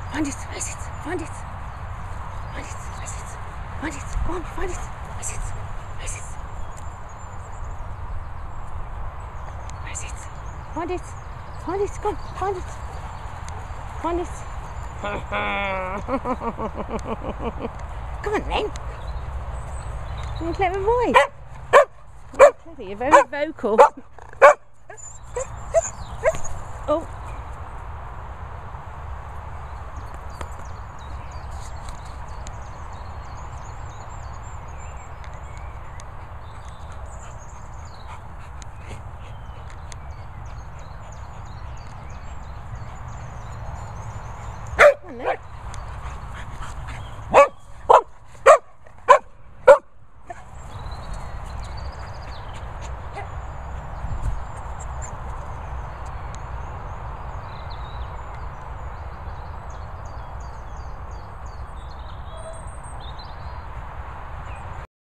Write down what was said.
Find it. Where's it? Find it. Find it. Where's it? Find it. Go on, find it. Where's it? Where's it? Where's it? Find it. Find it. Go on, find it. Find it. Come on then. You're a clever boy. You're clever. You're very vocal. Oh.